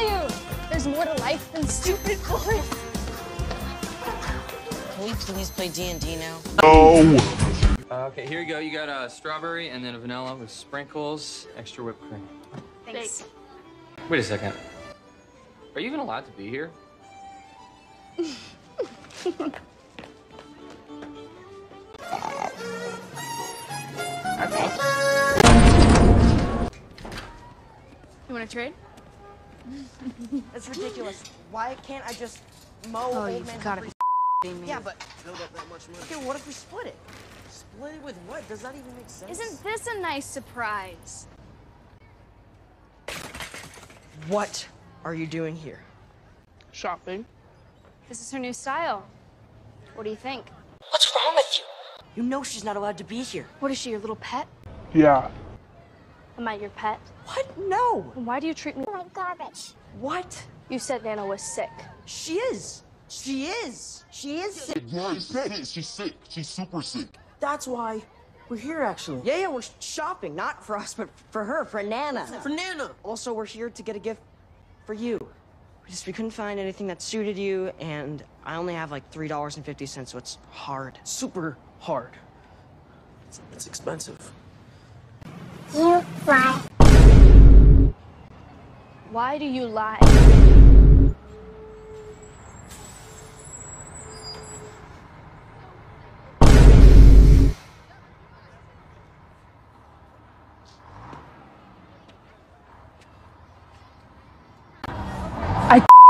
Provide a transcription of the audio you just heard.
you, there's more to life than stupid boys. Can we please play D&D now? No! Okay, here you go. You got a strawberry and then a vanilla with sprinkles, extra whipped cream. Thanks. Wait a second. Are you even allowed to be here? Okay. You want to trade? That's ridiculous. Why can't I just mow Oh, old you've man gotta free? be me. Yeah, but build up that much money. Okay, what if we split it? Split it with what? Does that even make sense? Isn't this a nice surprise? What are you doing here? Shopping. This is her new style. What do you think? What's wrong with you? You know she's not allowed to be here. What is she, your little pet? Yeah. Am I your pet? What? No. And why do you treat me like garbage? What? You said Nana was sick. She is. She is. She is sick. Yeah, you said it. She's sick. She's super sick. That's why we're here, actually. Yeah, we're shopping. Not for us, but for her, for Nana. For Nana. Also, we're here to get a gift for you. We couldn't find anything that suited you, and I only have like $3.50, so it's hard. Super hard. It's expensive. You lie. Why do you lie? I